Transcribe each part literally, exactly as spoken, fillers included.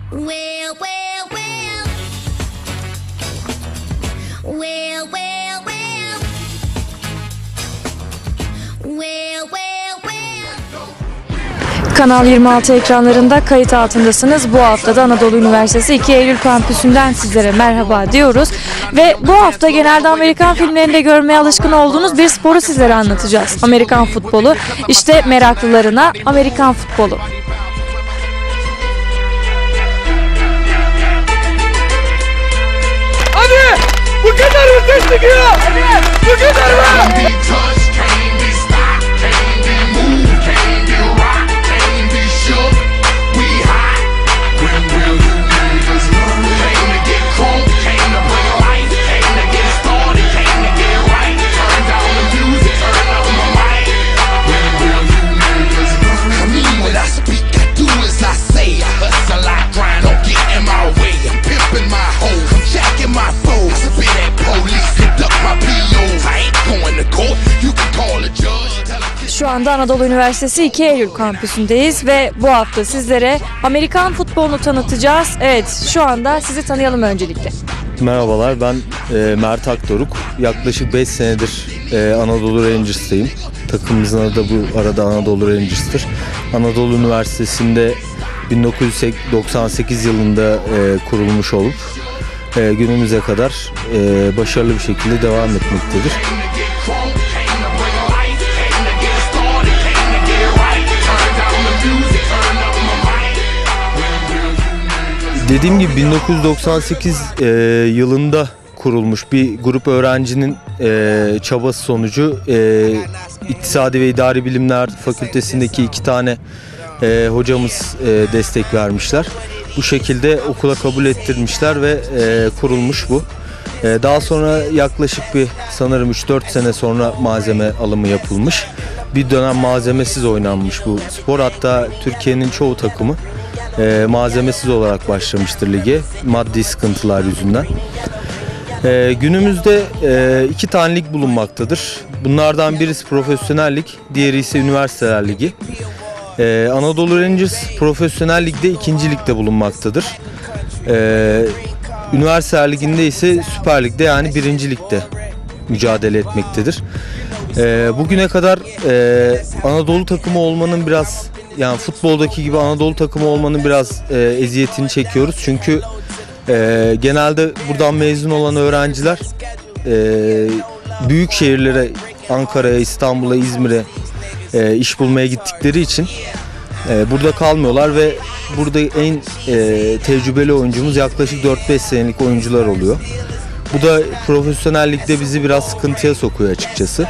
Well, well, well. Well, well, well. Well, well, well. Kanal yirmi altı ekranlarında kayıt altındasınız. Bu hafta da Anadolu Üniversitesi iki Eylül kampüsünden sizlere merhaba diyoruz. Ve bu hafta genelde Amerikan filmlerinde görmeye alışkın olduğunuz bir sporu sizlere anlatacağız. Amerikan futbolu. İşte meraklılarına Amerikan futbolu. Hadi! Bu kadar mı seçtik ya? Hadi! Bu kadar mı? Şu anda Anadolu Üniversitesi iki Eylül kampüsündeyiz ve bu hafta sizlere Amerikan futbolunu tanıtacağız. Evet, şu anda sizi tanıyalım öncelikle. Merhabalar, ben e, Mert Akdoruk. Yaklaşık beş senedir e, Anadolu Rangers'tayım. Takımımızın adı da bu arada Anadolu Rangers'tır. Anadolu Üniversitesi'nde bin dokuz yüz doksan sekiz yılında e, kurulmuş olup e, günümüze kadar e, başarılı bir şekilde devam etmektedir. Dediğim gibi bin dokuz yüz doksan sekiz e, yılında kurulmuş bir grup öğrencinin e, çabası sonucu e, İktisadi ve İdari Bilimler Fakültesindeki iki tane e, hocamız e, destek vermişler. Bu şekilde okula kabul ettirmişler ve e, kurulmuş bu. E, daha sonra yaklaşık bir sanırım üç dört sene sonra malzeme alımı yapılmış. Bir dönem malzemesiz oynanmış bu spor. Hatta Türkiye'nin çoğu takımı E, malzemesiz olarak başlamıştır lige, maddi sıkıntılar yüzünden. E, günümüzde e, iki tane lig bulunmaktadır. Bunlardan birisi profesyonel lig, diğeri ise üniversiteler ligi. E, Anadolu Rangers profesyonel ligde ikinci ligde bulunmaktadır. E, üniversiteler liginde ise Süper Lig'de yani birinci ligde mücadele etmektedir. E, bugüne kadar e, Anadolu takımı olmanın biraz Yani futboldaki gibi Anadolu takımı olmanın biraz e, eziyetini çekiyoruz. Çünkü e, genelde buradan mezun olan öğrenciler e, büyük şehirlere, Ankara'ya, İstanbul'a, İzmir'e e, iş bulmaya gittikleri için e, burada kalmıyorlar ve burada en e, tecrübeli oyuncumuz yaklaşık dört beş senelik oyuncular oluyor. Bu da profesyonel ligde bizi biraz sıkıntıya sokuyor açıkçası.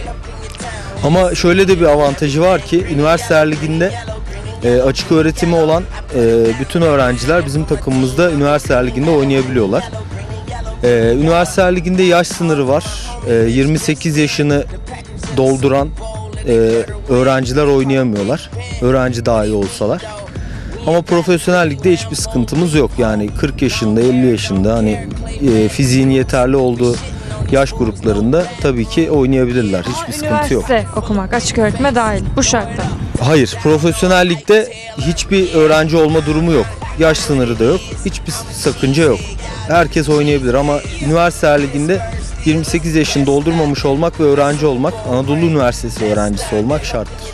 Ama şöyle de bir avantajı var ki üniversiteler liginde e, açık öğretimi olan e, bütün öğrenciler bizim takımımızda üniversiteler liginde oynayabiliyorlar. E, üniversiteler liginde yaş sınırı var. E, yirmi sekiz yaşını dolduran e, öğrenciler oynayamıyorlar. Öğrenci dahi olsalar. Ama profesyonel ligde hiçbir sıkıntımız yok. Yani kırk yaşında, elli yaşında hani e, fiziğin yeterli olduğu yaş gruplarında tabii ki oynayabilirler. Hiçbir sıkıntı yok. Üniversite okumak, açık öğretime dahil bu şartta. Hayır, profesyonel ligde hiçbir öğrenci olma durumu yok. Yaş sınırı da yok. Hiçbir sakınca yok. Herkes oynayabilir ama üniversite liginde yirmi sekiz yaşını doldurmamış olmak ve öğrenci olmak, Anadolu Üniversitesi öğrencisi olmak şarttır.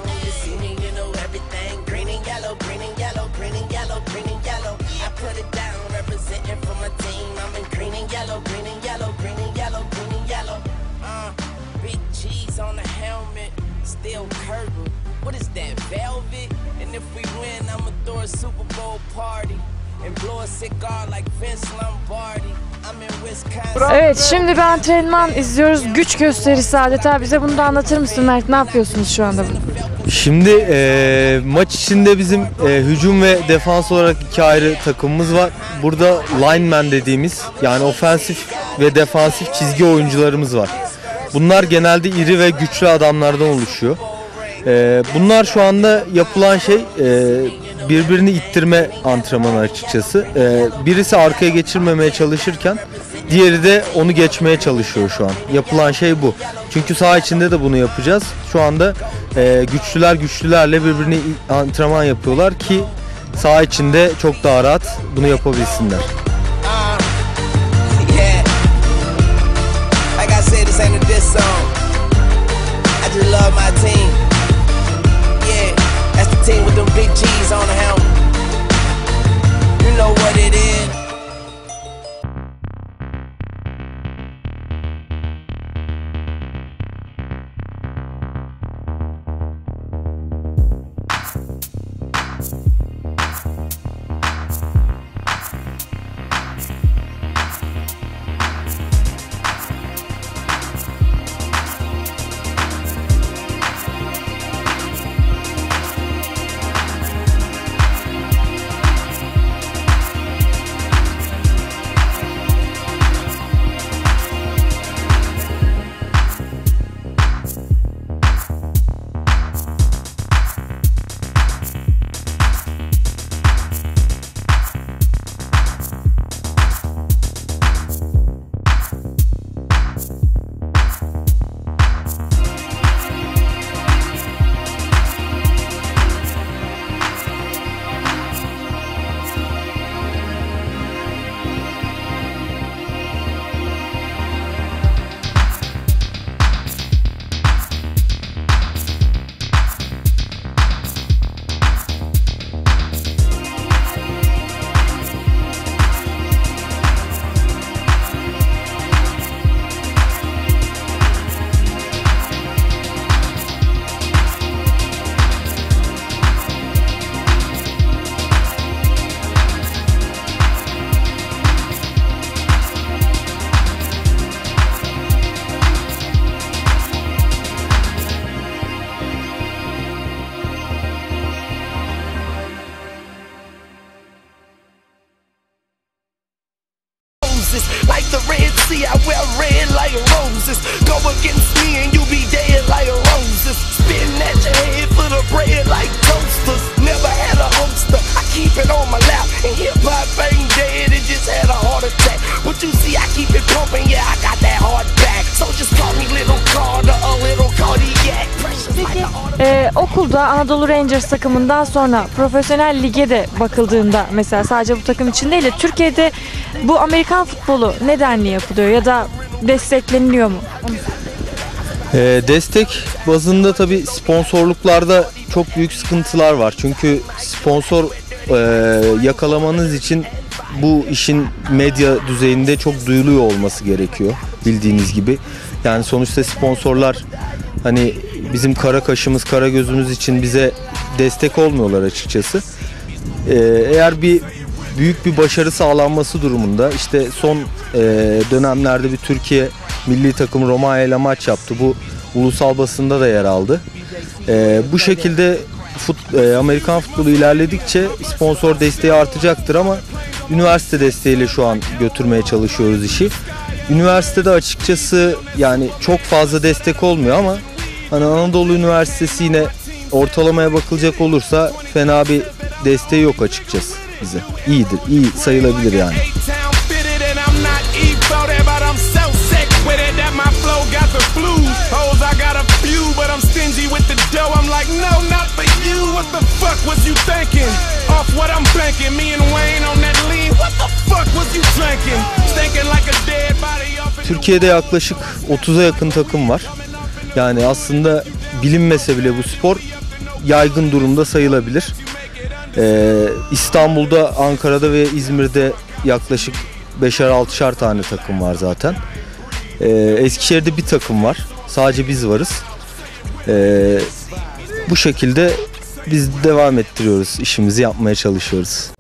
Evet, şimdi bir antrenman izliyoruz. Güç gösterisi adeta. Bize bunu da anlatır mısın Mert? Ne yapıyorsunuz şu anda burada? Şimdi e, maç içinde bizim e, hücum ve defans olarak iki ayrı takımımız var. Burada lineman dediğimiz yani ofensif ve defansif çizgi oyuncularımız var. Bunlar genelde iri ve güçlü adamlardan oluşuyor. E, bunlar şu anda yapılan şey e, birbirini ittirme antrenmanı açıkçası. E, birisi arkaya geçirmemeye çalışırken diğeri de onu geçmeye çalışıyor şu an. Yapılan şey bu. Çünkü saha içinde de bunu yapacağız. Şu anda e, güçlüler güçlülerle birbirini antrenman yapıyorlar ki saha içinde çok daha rahat bunu yapabilsinler. Like the Red Sea, I wear red like roses. Go against me and you be dead like roses. Spitting at your head for the bread like toasters. Never had a holster, I keep it on my lap. And hip hop ain't dead, it just had a heart attack. But you see, I keep it pumping, yeah, I got that hard back. So just call me Little Carter, a little cardiac. Precious like Peki the heart. e, okulda Anadolu Rangers takımından sonra profesyonel lige de bakıldığında mesela sadece bu takım için değil de Türkiye'de bu Amerikan futbolu ne denli yapılıyor ya da destekleniliyor mu? Ee, destek bazında tabii sponsorluklarda çok büyük sıkıntılar var. Çünkü sponsor e, yakalamanız için bu işin medya düzeyinde çok duyuluyor olması gerekiyor bildiğiniz gibi. Yani sonuçta sponsorlar hani bizim kara kaşımız, kara gözümüz için bize destek olmuyorlar açıkçası. Ee, eğer bir büyük bir başarı sağlanması durumunda işte son e, dönemlerde bir Türkiye milli takım Romanya ile maç yaptı. Bu ulusal basında da yer aldı. E, bu şekilde fut, e, Amerikan futbolu ilerledikçe sponsor desteği artacaktır ama üniversite desteğiyle şu an götürmeye çalışıyoruz işi. Üniversitede açıkçası yani çok fazla destek olmuyor ama hani Anadolu Üniversitesi yine ortalamaya bakılacak olursa fena bir desteği yok açıkçası bize. İyidir, iyi sayılabilir yani. Türkiye'de yaklaşık otuza yakın takım var. Yani aslında bilinmese bile bu spor yaygın durumda sayılabilir. Ee, İstanbul'da, Ankara'da ve İzmir'de yaklaşık beşer altışar tane takım var zaten. Ee, Eskişehir'de bir takım var. Sadece biz varız. Ee, bu şekilde biz devam ettiriyoruz. İşimizi yapmaya çalışıyoruz.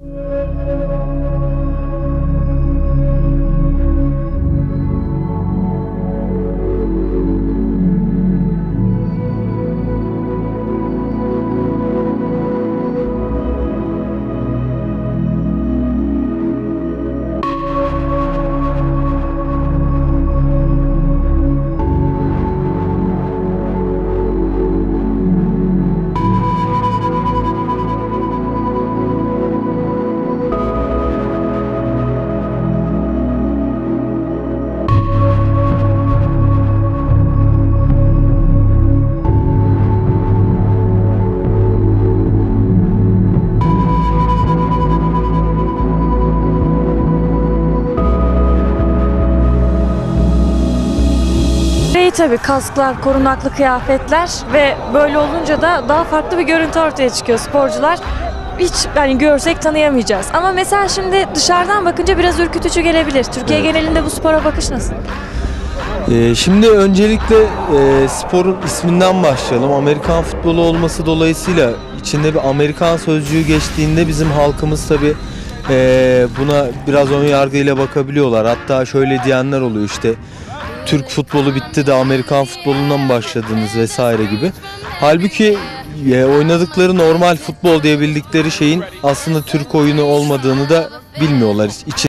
tabii kasklar, korunaklı kıyafetler ve böyle olunca da daha farklı bir görüntü ortaya çıkıyor. Sporcular hiç yani görsek tanıyamayacağız. Ama mesela şimdi dışarıdan bakınca biraz ürkütücü gelebilir. Türkiye Evet. genelinde bu spora bakış nasıl? Ee, şimdi öncelikle e, sporun isminden başlayalım. Amerikan futbolu olması dolayısıyla içinde bir Amerikan sözcüğü geçtiğinde bizim halkımız tabii e, buna biraz ön yargıyla bakabiliyorlar. Hatta şöyle diyenler oluyor, işte Türk futbolu bitti de Amerikan futbolundan mı başladınız vesaire gibi. Halbuki e, oynadıkları normal futbol diye bildikleri şeyin aslında Türk oyunu olmadığını da bilmiyorlar. İçi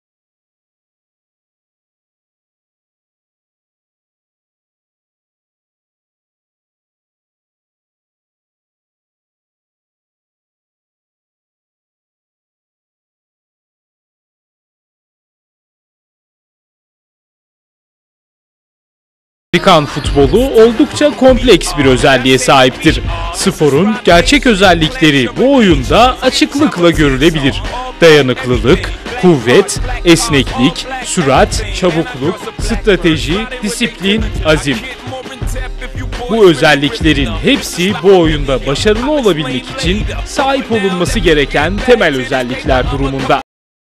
Amerikan futbolu oldukça kompleks bir özelliğe sahiptir. Sporun gerçek özellikleri bu oyunda açıklıkla görülebilir. Dayanıklılık, kuvvet, esneklik, sürat, çabukluk, strateji, disiplin, azim. Bu özelliklerin hepsi bu oyunda başarılı olabilmek için sahip olunması gereken temel özellikler durumunda.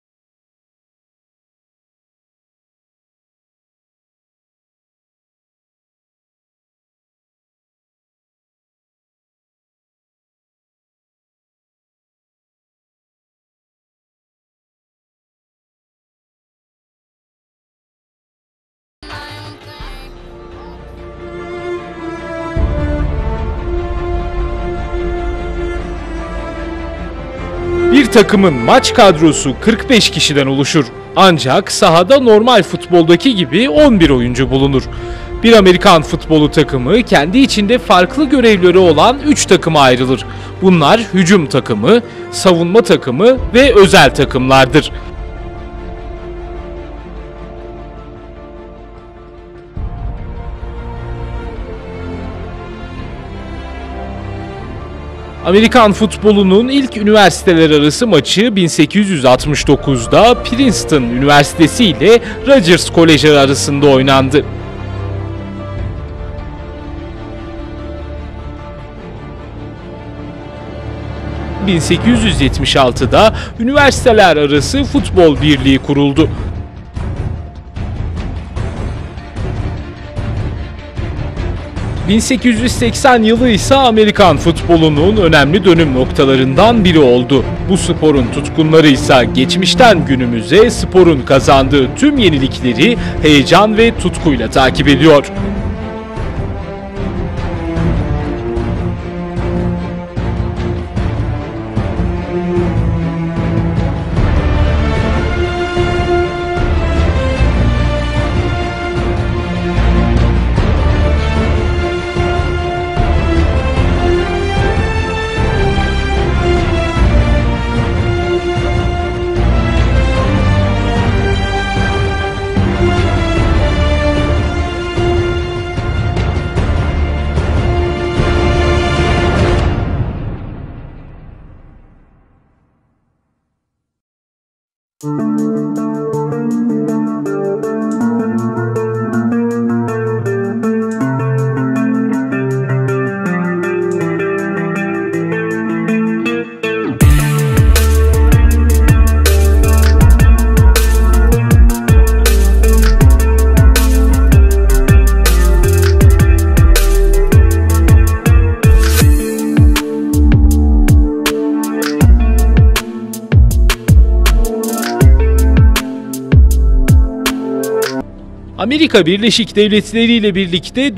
Bir takımın maç kadrosu kırk beş kişiden oluşur. Ancak sahada normal futboldaki gibi on bir oyuncu bulunur. Bir Amerikan futbolu takımı kendi içinde farklı görevleri olan üç takıma ayrılır. Bunlar hücum takımı, savunma takımı ve özel takımlardır. Amerikan futbolunun ilk üniversiteler arası maçı bin sekiz yüz altmış dokuzda Princeton Üniversitesi ile Rutgers Koleji arasında oynandı. bin sekiz yüz yetmiş altıda Üniversiteler Arası Futbol Birliği kuruldu. bin sekiz yüz seksen yılı ise Amerikan futbolunun önemli dönüm noktalarından biri oldu. Bu sporun tutkunları ise geçmişten günümüze sporun kazandığı tüm yenilikleri heyecan ve tutkuyla takip ediyor. Amerika Birleşik Devletleri ile birlikte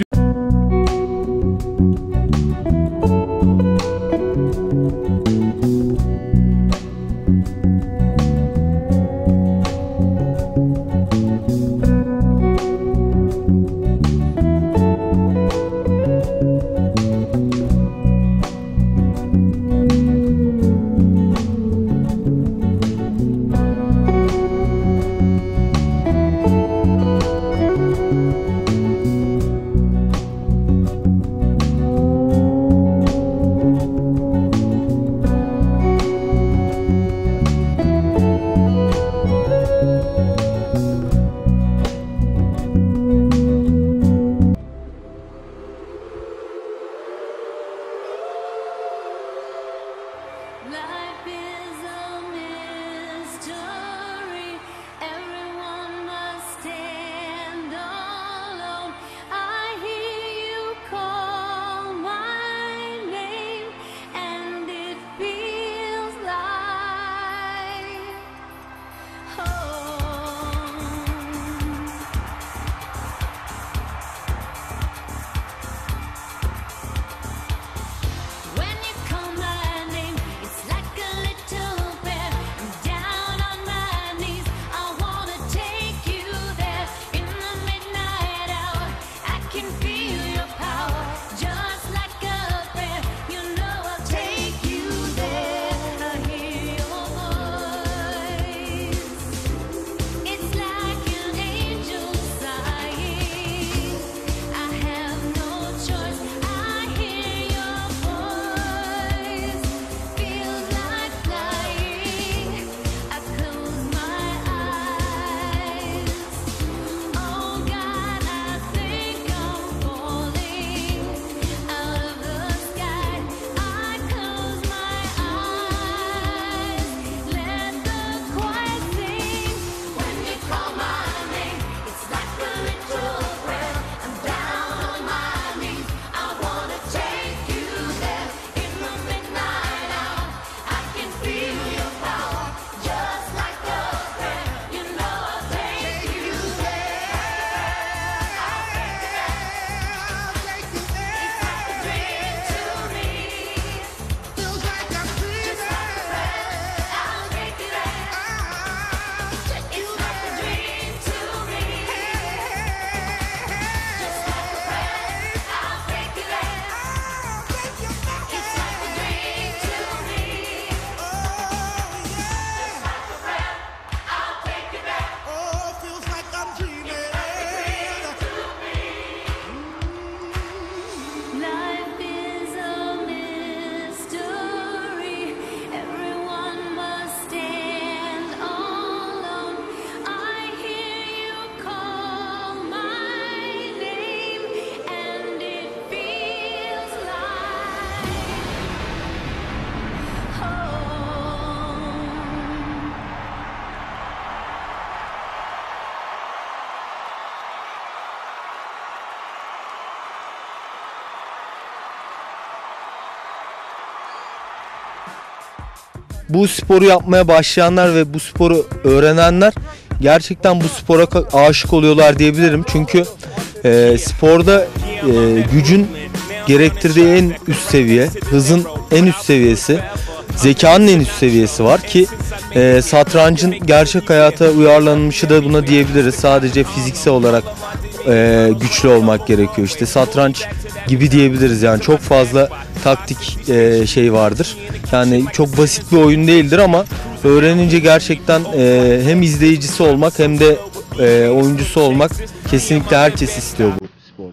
bu sporu yapmaya başlayanlar ve bu sporu öğrenenler gerçekten bu spora aşık oluyorlar diyebilirim. Çünkü e, sporda e, gücün gerektirdiği en üst seviye, hızın en üst seviyesi, zekanın en üst seviyesi var ki e, satrancın gerçek hayata uyarlanmışı da buna diyebiliriz. Sadece fiziksel olarak e, güçlü olmak gerekiyor. İşte satranç gibi diyebiliriz, yani çok fazla taktik e, şey vardır. Yani çok basit bir oyun değildir ama öğrenince gerçekten e, hem izleyicisi olmak hem de e, oyuncusu olmak kesinlikle herkes istiyor bu sporda.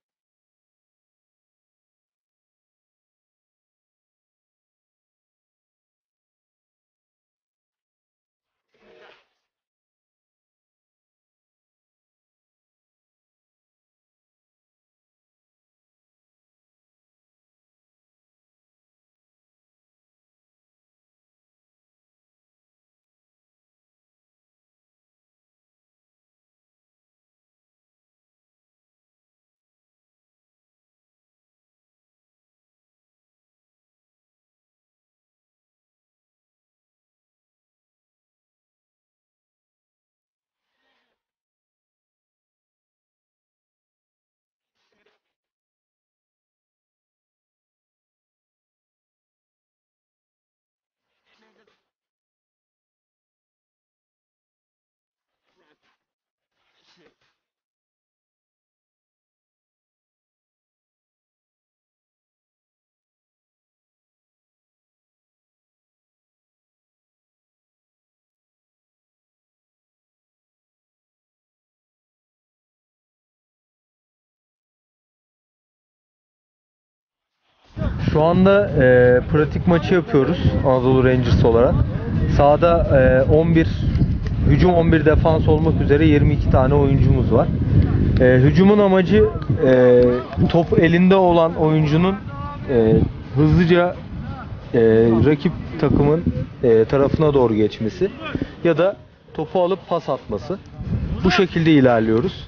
Şu anda e, pratik maçı yapıyoruz Anadolu Rangers olarak. Sahada e, on bir hücum, on bir defans olmak üzere yirmi iki tane oyuncumuz var. E, hücumun amacı e, top elinde olan oyuncunun e, hızlıca e, rakip takımın e, tarafına doğru geçmesi ya da topu alıp pas atması. Bu şekilde ilerliyoruz.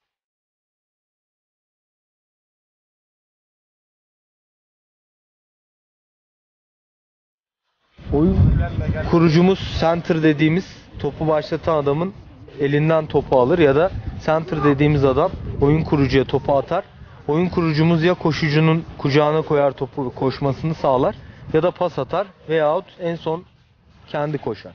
Oyun kurucumuz center dediğimiz topu başlatan adamın elinden topu alır ya da center dediğimiz adam oyun kurucuya topu atar. Oyun kurucumuz ya koşucunun kucağına koyar, topu koşmasını sağlar ya da pas atar veyahut en son kendi koşar.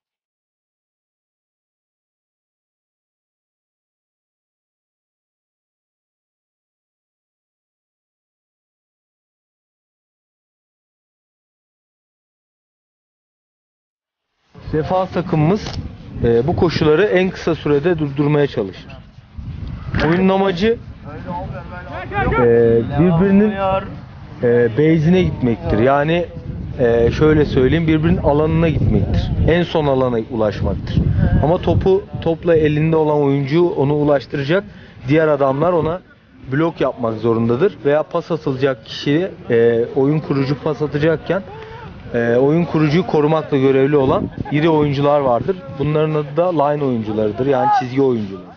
Defans takımımız e, bu koşuları en kısa sürede durdurmaya çalışır. Oyunun amacı e, birbirinin e, base'ine gitmektir. Yani e, şöyle söyleyeyim, birbirinin alanına gitmektir. En son alana ulaşmaktır. Ama topu topla elinde olan oyuncu onu ulaştıracak. Diğer adamlar ona blok yapmak zorundadır. Veya pas atılacak kişi e, oyun kurucu pas atacakken e, oyun kurucuyu korumakla görevli olan iri oyuncular vardır. Bunların adı da line oyuncularıdır. Yani çizgi oyuncuları.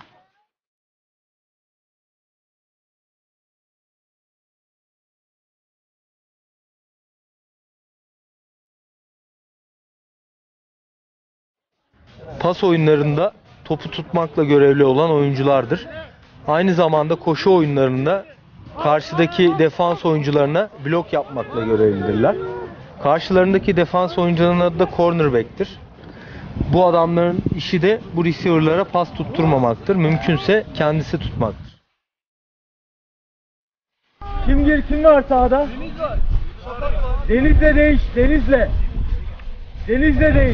Pas oyunlarında topu tutmakla görevli olan oyunculardır. Aynı zamanda koşu oyunlarında karşıdaki defans oyuncularına blok yapmakla görevlidirler. Karşılarındaki defans oyuncularının adı da cornerback'tir. Bu adamların işi de bu receiver'lara pas tutturmamaktır. Mümkünse kendisi tutmaktır. Kim gir, kim var sahada? Denizle değiş, Denizle. Denizle değiş.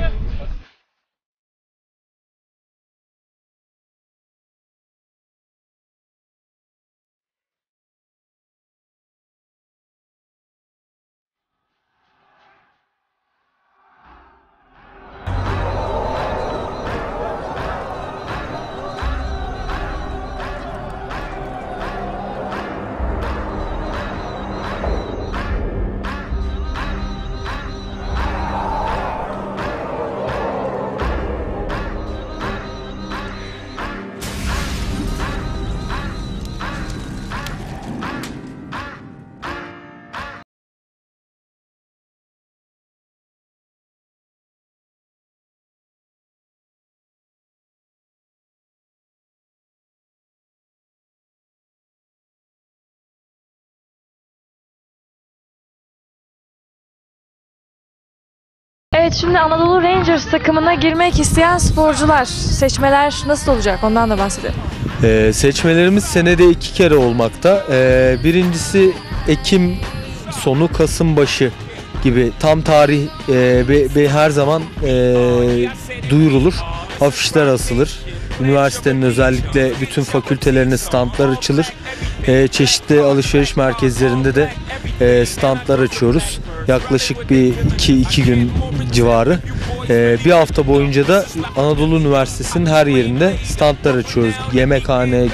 Evet, şimdi Anadolu Rangers takımına girmek isteyen sporcular, seçmeler nasıl olacak? Ondan da bahsedelim. Ee, seçmelerimiz senede iki kere olmakta. Ee, birincisi Ekim sonu Kasım başı gibi tam tarih e, ve, ve her zaman e, duyurulur. Afişler asılır. Üniversitenin özellikle bütün fakültelerine standlar açılır. E, çeşitli alışveriş merkezlerinde de e, standlar açıyoruz. Yaklaşık bir iki iki gün civarı. E, bir hafta boyunca da Anadolu Üniversitesi'nin her yerinde standlar açıyoruz. Yemekhane,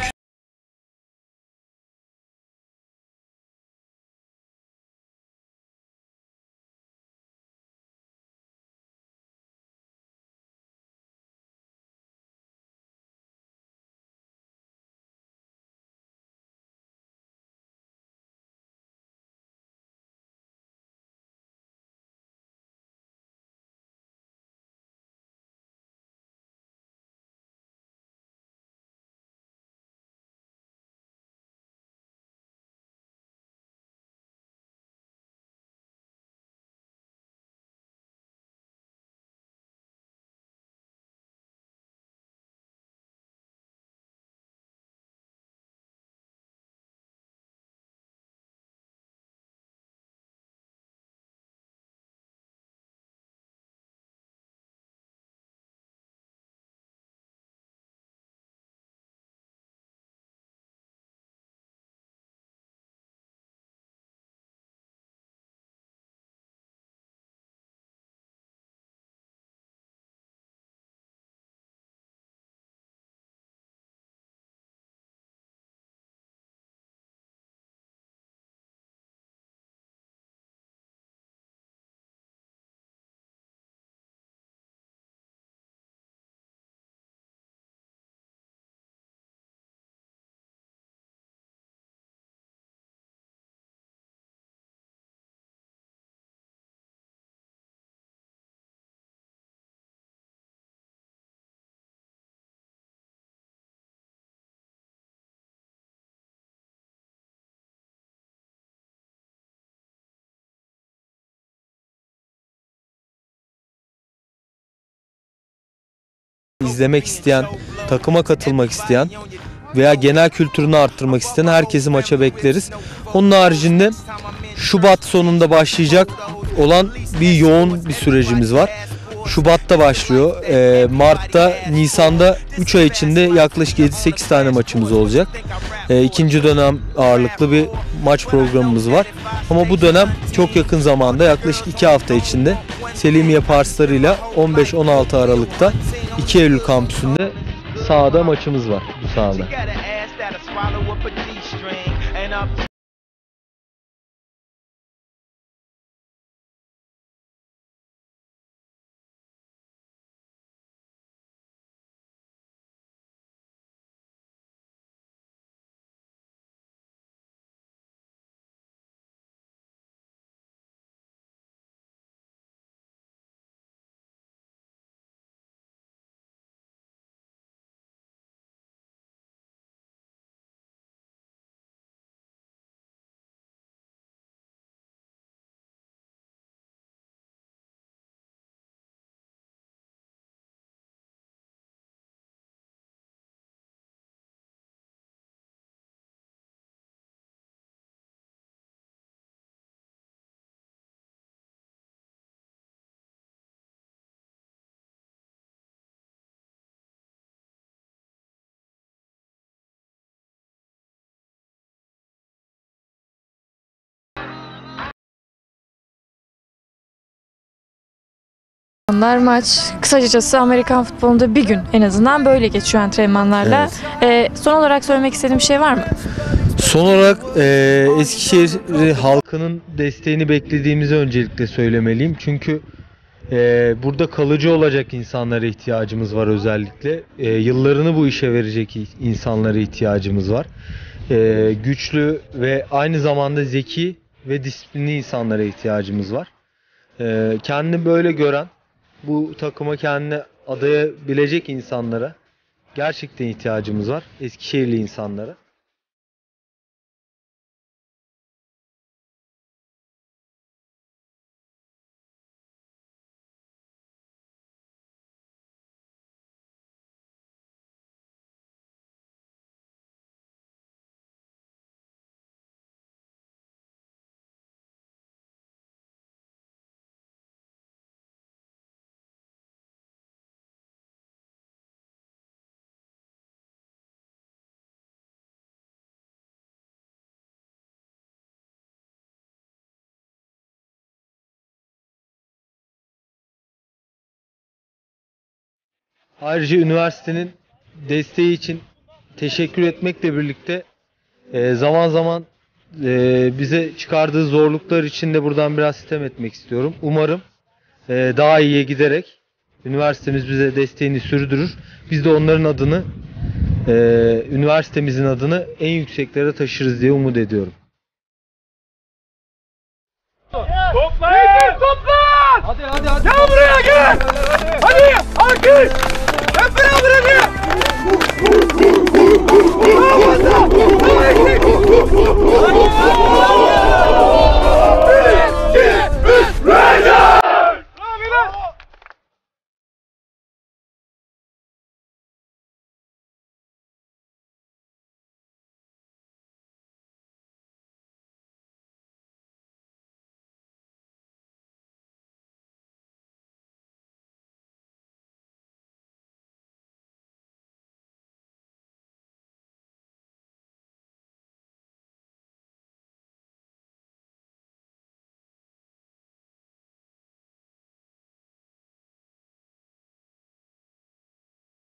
izlemek isteyen, takıma katılmak isteyen veya genel kültürünü arttırmak isteyen herkesi maça bekleriz. Onun haricinde Şubat sonunda başlayacak olan bir yoğun bir sürecimiz var. Şubat'ta başlıyor. E, Mart'ta, Nisan'da üç ay içinde yaklaşık yedi sekiz tane maçımız olacak. E, ikinci dönem ağırlıklı bir maç programımız var. Ama bu dönem çok yakın zamanda, yaklaşık iki hafta içinde Selimiye Parsları'yla on beş on altı Aralık'ta iki Eylül kampüsünde sahada maçımız var bu sahada. Antrenmanlar, maç, kısacası Amerikan futbolunda bir gün en azından böyle geçiyor antrenmanlarla. Ee, son olarak söylemek istediğim bir şey var mı? Son olarak e, Eskişehir halkının desteğini beklediğimizi öncelikle söylemeliyim. Çünkü e, burada kalıcı olacak insanlara ihtiyacımız var özellikle. E, yıllarını bu işe verecek insanlara ihtiyacımız var. E, güçlü ve aynı zamanda zeki ve disiplinli insanlara ihtiyacımız var. E, kendini böyle gören, bu takıma kendini adayabilecek insanlara gerçekten ihtiyacımız var. Eskişehirli insanlara. Ayrıca üniversitenin desteği için teşekkür etmekle birlikte e, zaman zaman e, bize çıkardığı zorluklar için de buradan biraz sitem etmek istiyorum. Umarım e, daha iyiye giderek üniversitemiz bize desteğini sürdürür. Biz de onların adını, e, üniversitemizin adını en yükseklere taşırız diye umut ediyorum. Toplayın! Toplan! Hadi hadi hadi. Gel buraya gel! Hadi!